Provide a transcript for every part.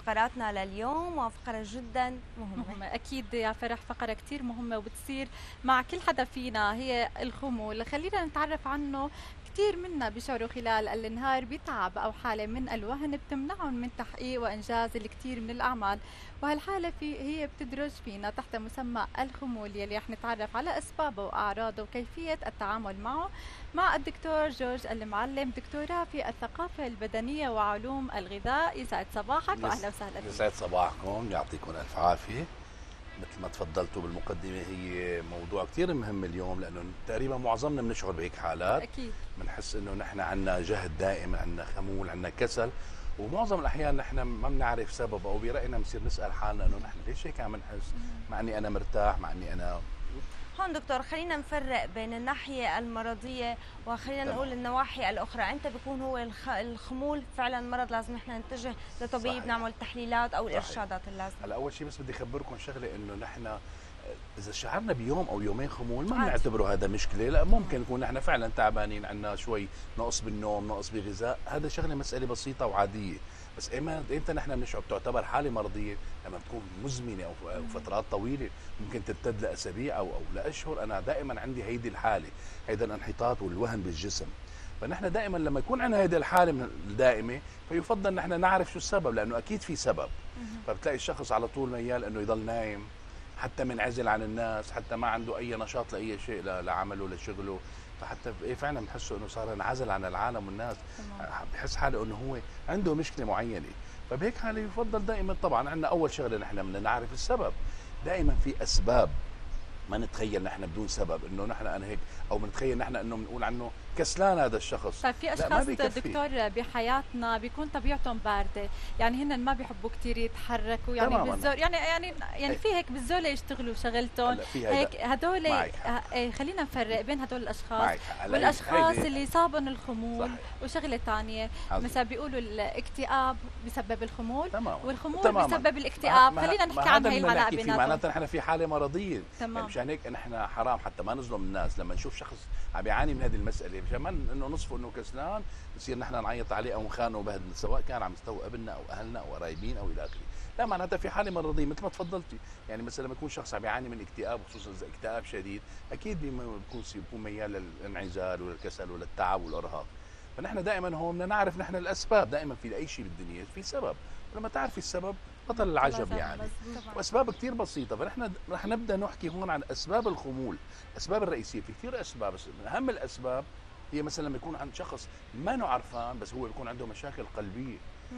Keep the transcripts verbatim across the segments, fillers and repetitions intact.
فقراتنا لليوم وفقرة جدا مهمة. مهمة أكيد يا فرح، فقرة كتير مهمة وبتصير مع كل حدا فينا، هي الخمول. خلينا نتعرف عنه. كتير منا بيشعروا خلال النهار بتعب أو حالة من الوهن بتمنعهم من تحقيق وإنجاز الكثير من الأعمال، وهالحالة في هي بتدرج فينا تحت مسمى الخمول، يلي رح نتعرف على أسبابه وأعراضه وكيفية التعامل معه مع الدكتور جورج المعلم، دكتوراه في الثقافة البدنية وعلوم الغذاء. يسعد صباحك وأهلا وسهلا فيك. يسعد صباحكم، يعطيكم ألف عافية. مثل ما تفضلتوا بالمقدمة، هي موضوع كثير مهم اليوم، لأنه تقريبا معظمنا بنشعر بهيك حالات. أكيد بنحس إنه نحن عندنا جهد دائم، عندنا خمول، عندنا كسل، ومعظم الأحيان نحن ما بنعرف سببه، أو برأينا بنصير نسأل حالنا إنه نحن ليش هيك عم نحس، مع إني أنا مرتاح، مع إني أنا. هون دكتور خلينا نفرق بين الناحية المرضية وخلينا تمام. نقول النواحي الأخرى. أنت بيكون هو الخ... الخمول فعلا مرض لازم نحن نتجه لطبيب، صحيح. نعمل تحليلات أو صحيح. الإرشادات اللازمة. هلا أول شيء بس بدي أخبركم شغلة، إنه نحن إذا شعرنا بيوم أو يومين خمول ما عادي. بنعتبره هذا مشكلة، لا ممكن نكون نحن فعلا تعبانين، عندنا شوي نقص بالنوم، نقص بالغذاء، هذا شغلة مسألة بسيطة وعادية. بس إيمتى إمتى نحن بنشعر تعتبر حالة مرضية؟ لما تكون مزمنة أو أو فترات طويلة، ممكن تمتد لأسابيع أو أو لأشهر. أنا دائما عندي هيدي الحالة، هيدا الانحطاط والوهن بالجسم. فنحن دائما لما يكون عندنا هيدي الحالة من الدائمة، فيفضل نحن نعرف شو السبب، لأنه أكيد في سبب. فبتلاقي الشخص على طول ميال إنه يضل نايم، حتى منعزل عن الناس، حتى ما عنده اي نشاط لاي شيء، لعمله لشغله. فحتى ايه فعلا بنحسه انه صار انعزل عن العالم والناس، بحس حاله انه هو عنده مشكله معينه. فبهيك حاله يفضل دائما طبعا عندنا اول شغله نحن بدنا نعرف السبب. دائما في اسباب ما نتخيل نحن بدون سبب انه نحن انا هيك، او بنتخيل نحن انه بنقول عنه كسلان هذا الشخص. طيب في اشخاص دكتور بحياتنا بيكون طبيعتهم بارده، يعني هن ما بيحبوا كثير يتحركوا، يعني بالزول يعني يعني يعني في هيك بالزول يشتغلوا شغلتهم هيك. هدول ايه خلينا نفرق بين هدول الاشخاص والاشخاص اللي صابهم الخمول. وشغله ثانيه مثلا بيقولوا الاكتئاب بسبب الخمول، والخمول تماماً. بسبب الاكتئاب. خلينا نحكي عن هي العلاقه بيناتهم. معناتها نحن في حاله مرضيه. تمام. مشان هيك نحن حرام حتى ما نظلم الناس لما نشوف شخص عم يعاني من هذه المساله، مشان ما انه نصفه انه كسلان بصير نحن نعيط عليه او نخانه وبهدل، سواء كان عم يستوى ابننا او اهلنا او قرايبين او الى اخره. لا، معناتها في حاله مرضيه مثل ما تفضلتي. يعني مثلا لما يكون شخص عم يعاني من اكتئاب، خصوصا اذا اكتئاب شديد، اكيد بيكون بيكون ميال للانعزال وللكسل وللتعب والارهاق. فنحن دائما هون بدنا نعرف نحن الاسباب. دائما في اي شيء بالدنيا في سبب، ولما تعرفي السبب بطل العجب يعني. واسباب كثير بسيطه. فنحن رح نبدا نحكي هون عن اسباب الخمول، الاسباب الرئيسيه. في كثير اسباب، بس من اهم الاسباب هي مثلا لما يكون عند شخص ما انه عرفان، بس هو بيكون عنده مشاكل قلبيه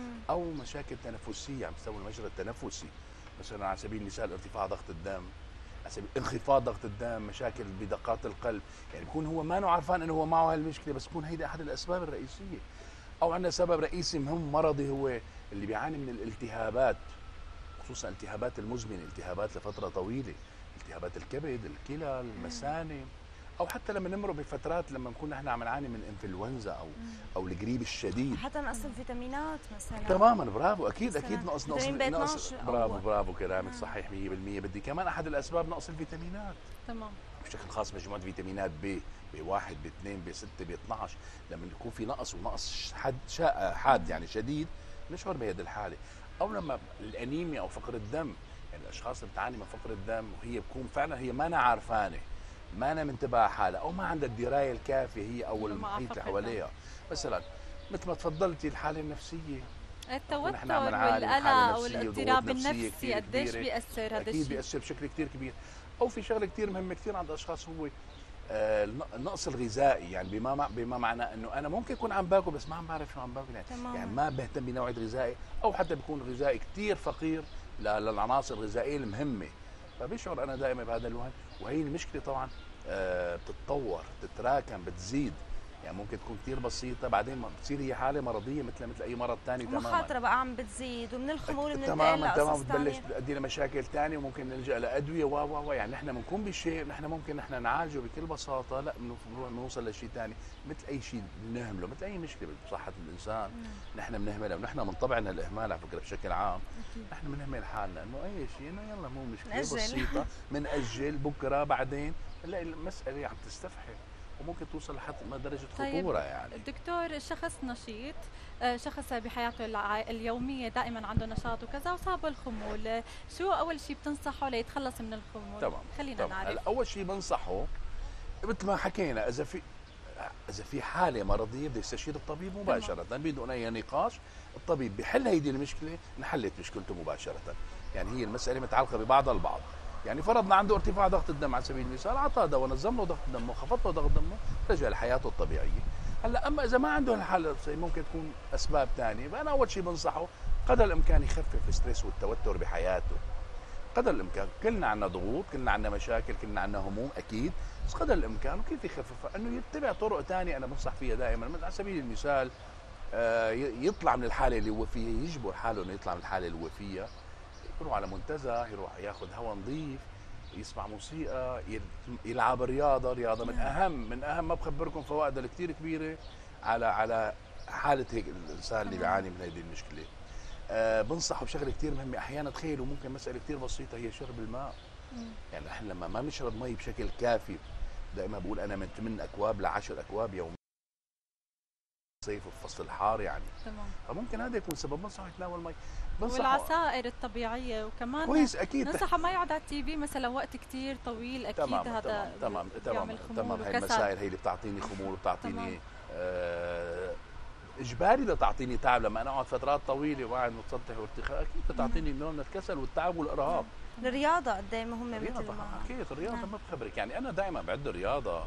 او مشاكل تنفسيه عم تسوي المجرى التنفسي. مثلا على سبيل المثال ارتفاع ضغط الدم، على سبيل انخفاض ضغط الدم، مشاكل بدقات القلب. يعني بيكون هو ما انه عرفان انه هو معه هالمشكله، بس تكون هيدي احد الاسباب الرئيسيه. او عندنا سبب رئيسي مهم مرضي، هو اللي بيعاني من الالتهابات، خصوصا الالتهابات المزمنه، التهابات لفتره طويله، التهابات الكبد، الكلى، المثانه. او حتى لما نمر بفترات لما نكون نحن عم نعاني من انفلونزا او او القريب الشديد، حتى نقص الفيتامينات مثلا. تماما، برافو، اكيد اكيد نقص نقص نقص برافو برافو كلامك صحيح مية بالمية. بدي كمان احد الاسباب نقص الفيتامينات. تمام. بشكل خاص مجموعه فيتامينات ب ب واحد ب اثنين ب ستة ب اثنعش. لما يكون في نقص ونقص حاد حاد يعني شديد نشعر بهذه الحاله. او لما الانيميا او فقر الدم، يعني الاشخاص اللي بتعاني من فقر الدم وهي بتكون فعلا هي ما أنا عارفانه، ما أنا منتبهه حالها، او ما عندها الدرايه الكافيه هي او المحيط اللي حواليها. مثلا مثل ما تفضلتي الحاله النفسيه، التوتر والقلق والاضطراب النفسي قديش بيأثر هذا الشيء؟ اكيد بيأثر بشكل كثير كبير. او في شغله كثير مهمه كثير عند الاشخاص، هو النقص الغذائي. يعني بما بما معنى انه انا ممكن اكون عم باكل بس ما عم بعرف شو عم باكل، يعني, تمام. يعني ما بهتم بنوع غذائي، او حتى بيكون غذائي كثير فقير للعناصر الغذائيه المهمه. فبشعر انا دائما بهذا الوهن. وهي المشكله طبعا بتتطور، بتتراكم، بتزيد. يعني ممكن تكون كثير بسيطه، بعدين بتصير هي حاله مرضيه مثل مثل اي مرض ثاني تماما. المخاطره بقى عم بتزيد، ومن الخمول بننتقل تماما تماما بتبلش تؤدي لمشاكل ثانيه، وممكن نلجا لادويه و و يعني نحن بنكون بشيء نحن ممكن نحن نعالجه بكل بساطه، لا بنروح بنوصل لشيء ثاني. مثل اي شيء بنهمله، مثل اي مشكله بصحه الانسان نحن بنهملها. ونحن من طبعنا الاهمال على فكره بشكل عام. نحن بنهمل حالنا انه اي شيء انه يلا مو مشكله بسيطه بنأجل بكره بعدين، نلاقي المساله عم تستفحل. وممكن توصل لحد ما درجه طيب خطوره يعني. الدكتور، شخص نشيط، آه، شخص بحياته الع- اليومية دائما عنده نشاط وكذا وصابه الخمول، آه، شو أول شيء بتنصحه ليتخلص من الخمول؟ تمام خلينا تمام. نعرف. هلا اول شيء بنصحه مثل ما حكينا، اذا في اذا في حاله مرضيه بده يستشير الطبيب مباشره بدون اي نقاش. الطبيب بحل هيدي المشكله، انحلت مشكلته مباشره. يعني هي المساله متعلقه ببعضها البعض. يعني فرضنا عنده ارتفاع ضغط الدم على سبيل المثال، اعطاه دواء نظم له ضغط دمه، خفض له ضغط دمه، رجع لحياته الطبيعيه. هلا اما اذا ما عنده الحاله ممكن تكون اسباب ثانيه، فانا اول شيء بنصحه قدر الامكان يخفف الستريس والتوتر بحياته. قدر الامكان، كلنا عندنا ضغوط، كلنا عندنا مشاكل، كلنا عندنا هموم اكيد، بس قدر الامكان وكيف يخففها؟ انه يتبع طرق ثانيه انا بنصح فيها دائما. على سبيل المثال آه، يطلع من الحاله اللي هو فيها، يجبر حاله انه يطلع من الحاله اللي هو فيها، يروح على منتزه، يروح ياخذ هواء نظيف، يسمع موسيقى، يلعب رياضه. رياضه من اهم من اهم ما بخبركم فوائدها الكثير كبيره على على حاله هيك الانسان اللي بيعاني من هذه المشكله. أه بنصحه بشغله كثير مهمه. احيانا تخيلوا ممكن مساله كثير بسيطه هي شرب الماء. مم. يعني احنا لما ما بنشرب مي بشكل كافي، دائما بقول انا من ثمان اكواب ل عشر اكواب يوميا، صيف وفصل الحار يعني. تمام. فممكن هذا يكون سبب. بنصحه يتناول مي. والعصائر الطبيعيه، وكمان كويس اكيد. ننصحه ما يقعد على التي في مثلا وقت كثير طويل، اكيد تمام هذا تمام تمام تمام تمام. هي المسائل هي اللي بتعطيني خمول وبتعطيني آه اجباري، بدها تعطيني تعب. لما انا اقعد فترات طويله وقاعد متسطح وارتخاء، اكيد بتعطيني نوع من الكسل والتعب والارهاق. الرياضه قد ايه مهمه مثل الرياضه ما اكيد. الرياضه نعم. ما بخبرك يعني، انا دائما بعد الرياضه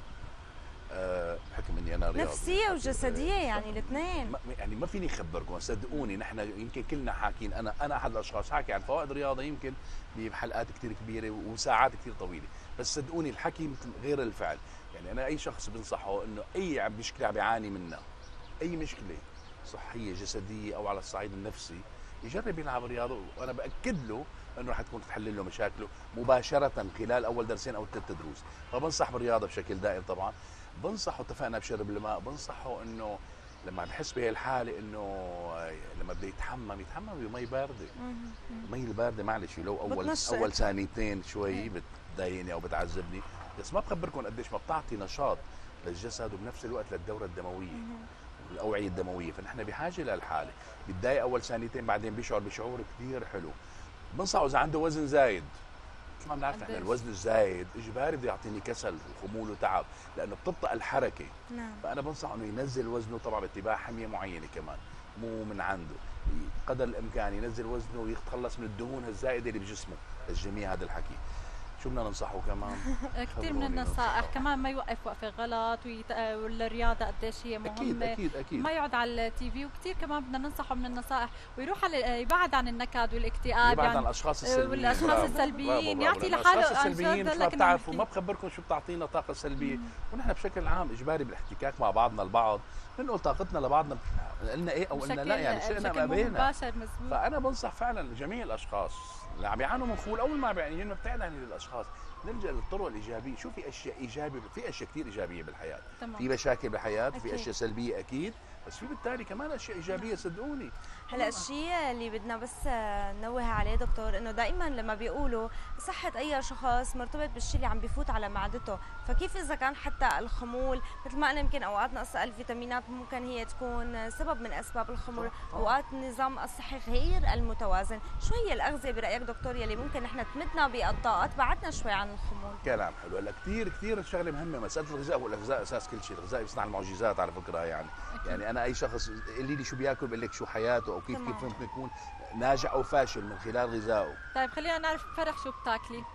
أه بحكم اني انا رياضي نفسيه وجسديه يعني الاثنين. يعني ما فيني اخبركم، صدقوني نحن يمكن كلنا حاكين. انا انا احد الاشخاص حاكي عن فوائد الرياضه يمكن بحلقات كثير كبيره وساعات كثير طويله، بس صدقوني الحكي مثل غير الفعل. يعني انا اي شخص بنصحه انه اي مشكله عم بيعاني منها، اي مشكله صحيه جسديه او على الصعيد النفسي، يجرب يلعب رياضه، وانا باكد له انه رح تكون تحل له مشاكله مباشره خلال اول درسين او ثلاث دروس. فبنصح بالرياضه بشكل دائم طبعا. بنصحه، اتفقنا بشرب الماء. بنصحه انه لما بحس بهي الحاله انه لما بده يتحمم يتحمم بمي بارده. المي البارده معلش لو اول بتنشط. اول ثانيتين شوي بتضايقني او بتعذبني، بس ما بخبركم قديش ما بتعطي نشاط للجسد وبنفس الوقت للدوره الدمويه والاوعيه الدمويه. فنحن بحاجه للحاله. بتضايق اول ثانيتين، بعدين بيشعر بشعور كثير حلو. بنصحه اذا عنده وزن زايد، مثل ما بنعرف احنا الوزن الزايد اجباري بده يعطيني كسل وخمول وتعب، لانه بتبطئ الحركه. نعم. فانا بنصح انه ينزل وزنه، طبعا باتباع حميه معينه كمان مو من عنده. قدر الامكان ينزل وزنه ويتخلص من الدهون الزائده اللي بجسمه. للجميع هذا الحكي. شو بدنا ننصحه كمان؟ كثير من النصائح كمان، ما يوقف وقفه غلط، ويت... والرياضه قديش هي مهمه. اكيد اكيد اكيد. ما يقعد على التي في. وكثير كمان بدنا ننصحه من النصائح ويروح على يبعد عن النكد والاكتئاب، يبعد يعني عن الاشخاص السلبيين والاشخاص برافو. السلبيين، برافو. يعطي برافو. لحاله الاشخاص السلبيين مثل ما بتعرفوا ما بخبركم شو بتعطينا طاقه سلبيه. ونحن بشكل عام اجباري بالاحتكاك مع بعضنا البعض بنقول طاقتنا لبعضنا، قلنا ايه او قلنا لا، يعني شئنا ما بينا. مباشر مزبوط. فانا بنصح فعلا جميع الاشخاص اللي عم يعانوا من خمول او اللي ما بيعانوا، نبتعد عن الاشخاص، نلجا للطرق الايجابيه. شو في اشياء ايجابيه، في اشياء كثير ايجابيه بالحياه. تمام. في مشاكل بالحياه، في أكيد. اشياء سلبيه اكيد، بس في بالتالي كمان اشياء ايجابيه صدقوني. هلا الشيء اللي بدنا بس ننوه عليه دكتور، انه دائما لما بيقولوا صحه اي شخص مرتبط بالشيء اللي عم بيفوت على معدته، فكيف اذا كان حتى الخمول مثل ما قلنا يمكن اوقات نقص الفيتامينات ممكن هي تكون سبب من اسباب الخمول، اوقات النظام الصحي غير المتوازن. شو هي الاغذيه برايك دكتور يلي ممكن نحن تمدنا بالطاقه تبعدنا شوي عن الخمول؟ كلام حلو. هلا كثير كثير شغله مهمه مساله الغذاء، والغذاء اساس كل شيء. الغذاء بيصنع المعجزات على فكره يعني. أكيد. يعني انا اي شخص قولي لي شو بياكل بقول لك شو حياته او كيف تمام. كيف ممكن يكون ناجح او فاشل من خلال غذائه. طيب خلينا نعرف فرح شو بتاكلي؟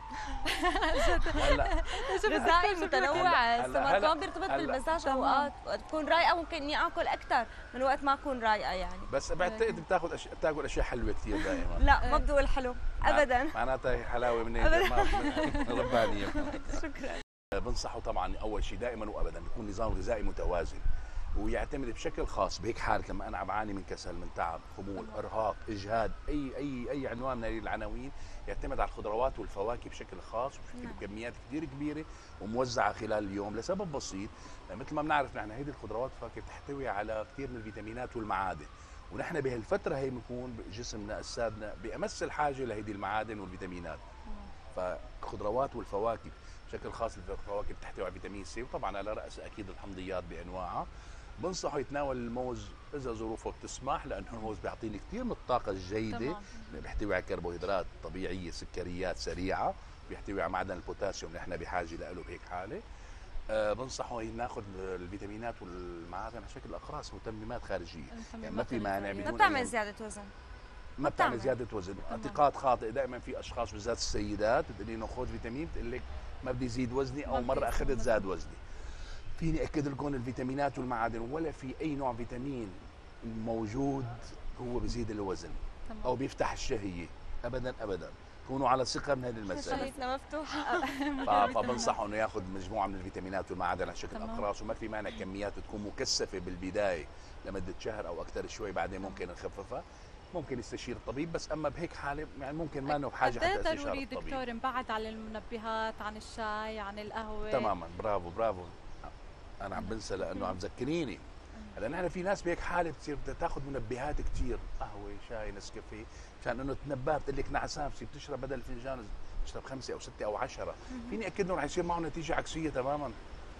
هلا غذائي متنوع، هلا- السمك هلا- كمان بيرتبط هلا. بالمزاج. اوقات تكون رايقه ممكن اني اكل اكثر من وقت ما اكون رايقه يعني. بس بعتقد بتاخذ أش... بتاكل اشياء حلوه كثير دائما. لا ما بدي اقول حلو ابدا. معناتها هي حلاوه من أبداً. ما ربانيه. شكرا. بنصحه طبعا اول شيء دائما وابدا يكون نظام غذائي متوازن، ويعتمد بشكل خاص بهيك حاله لما انا عم بعاني من كسل، من تعب، خمول، ارهاق، اجهاد، اي اي اي عنوان من هذه العناوين، يعتمد على الخضروات والفواكه بشكل خاص وبشكل بكميات كثير كبيره وموزعه خلال اليوم، لسبب بسيط. مثل ما بنعرف نحن هذه الخضروات والفواكه بتحتوي على كثير من الفيتامينات والمعادن، ونحن بهالفتره هي بنكون جسمنا اجسادنا بامس الحاجه لهذه المعادن والفيتامينات. فالخضروات والفواكه بشكل خاص الفواكه بتحتوي على فيتامين سي، وطبعا على راس اكيد الحمضيات بانواعها. بنصحه يتناول الموز اذا ظروفه بتسمح، لانه الموز بيعطيني كثير من الطاقه الجيده. تمام. بيحتوي على كربوهيدرات طبيعيه، سكريات سريعه، بيحتوي على معدن البوتاسيوم اللي احنا بحاجه له بهيك حاله. أه بنصحه ناخذ الفيتامينات والمعادن على شكل اقراص متممات خارجيه، يعني ما في مانع ما بدون بتعمل زياده وزن. ما بتعمل زياده وزن. اعتقاد خاطئ دائما في اشخاص بالذات السيدات بتقولي انه خذ فيتامين، بتقول لك ما بدي زيد وزني، او مره اخذت زاد وزني. فيني اكد لكم الفيتامينات والمعادن ولا في اي نوع فيتامين موجود هو بيزيد الوزن او بيفتح الشهيه، ابدا ابدا. كونوا على ثقه من هذه المساله. شهيتنا مفتوحه. فبنصحه انه ياخذ مجموعه من الفيتامينات والمعادن على شكل اقراص، وما في مانع كميات تكون مكثفه بالبدايه لمده شهر او اكثر شوي، بعدين ممكن نخففها. ممكن يستشير الطبيب، بس اما بهيك حاله يعني ممكن ما انه بحاجه حتى استشاره ضروري الطبيب. دكتور نبعد عن المنبهات، عن الشاي، عن القهوه؟ تماما، برافو برافو. انا عم بنسى لانه عم تذكريني. هلا نحن في ناس بهيك حاله بتصير بدها تاخذ منبهات كثير، قهوه، شاي، نسكافيه، عشان انه تنبه. بتقول لك نعسان، بتصير بتشرب بدل فنجان تشرب خمسه او سته او عشره. فيني اكد انه رح يصير معه نتيجه عكسيه تماما.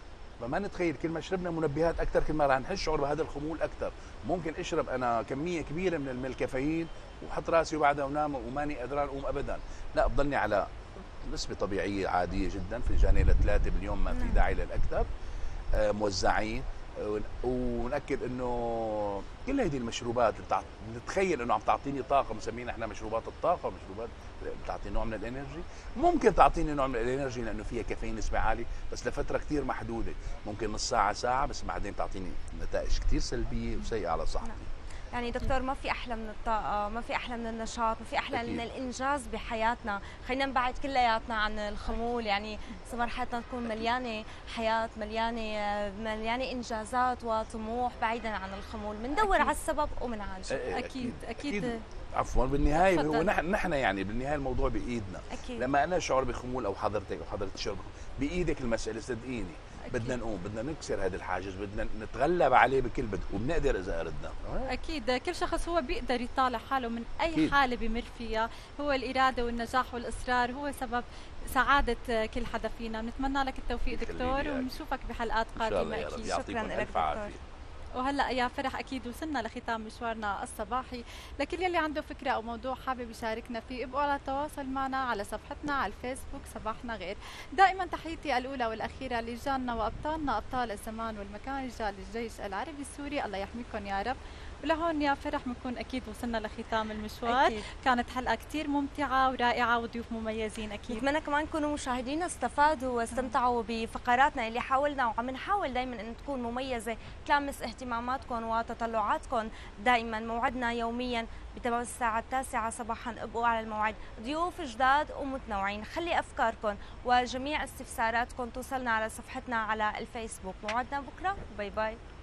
فما نتخيل كل ما شربنا منبهات اكثر كل ما رح نشعر بهذا الخمول اكثر. ممكن اشرب انا كميه كبيره من الكافيين وحط راسي وبعدها ونام وماني قدران اقوم ابدا، لا بضلني على نسبه طبيعيه عاديه جدا، فنجانين لثلاثه باليوم، ما في داعي للاكثر. آه موزعين. آه ونأكد انه كل هذه المشروبات اللي بتعط... نتخيل انه عم تعطيني طاقه، مسمينا احنا مشروبات الطاقه، مشروبات بتعطي نوع من الانرجي. ممكن تعطيني نوع من الانرجي لانه فيها كافيين نسبه عاليه، بس لفتره كثير محدوده، ممكن نص ساعه ساعه، بس بعدين تعطيني نتائج كثير سلبيه وسيئه على صحتي. يعني دكتور ما في احلى من الطاقه، ما في احلى من النشاط، ما في احلى أكيد. من الانجاز بحياتنا. خلينا نبعد كلياتنا عن الخمول، يعني صار حياتنا تكون مليانه حياه، مليانه مليانه انجازات وطموح بعيدا عن الخمول. بندور على السبب وبنعالجه. أكيد أكيد, أكيد. أكيد. عفوا بالنهايه هو نحن نحن يعني بالنهايه الموضوع بايدنا. أكيد. لما انا اشعر بخمول او حضرتك او حضرتك تشعر بايدك المساله، صدقيني بدنا نقوم، بدنا نكسر هذا الحاجز، بدنا نتغلب عليه بكل بدء، وبنقدر اذا اردنا. اكيد كل شخص هو بيقدر يطالع حاله من اي أكيد. حاله بيمر فيها. هو الاراده والنجاح والاصرار هو سبب سعاده كل حدا فينا. بنتمنى لك التوفيق دكتور، ونشوفك بحلقات قادمه. اكيد. شكرا لك دكتور. وهلا يا فرح اكيد وصلنا لختام مشوارنا الصباحي. لكل يلي عنده فكره او موضوع حابب يشاركنا فيه، ابقوا على تواصل معنا على صفحتنا على الفيسبوك صباحنا غير. دائما تحيتي الاولى والاخيره لرجالنا وابطالنا، ابطال الزمان والمكان، رجال الجيش العربي السوري، الله يحميكم يا رب. ولهون يا فرح بنكون اكيد وصلنا لختام المشوار. أكيد. كانت حلقه كثير ممتعه ورائعه وضيوف مميزين. اكيد نتمنى كمان يكونوا مشاهدينا استفادوا واستمتعوا بفقراتنا اللي حاولنا وعم نحاول دائما ان تكون مميزه، تلامس اهتماماتكم وتطلعاتكم. دائما موعدنا يوميا بتمام الساعه التاسعه صباحا، ابقوا على الموعد، ضيوف جداد ومتنوعين. خلي افكاركم وجميع استفساراتكم توصلنا على صفحتنا على الفيسبوك. موعدنا بكره، باي باي.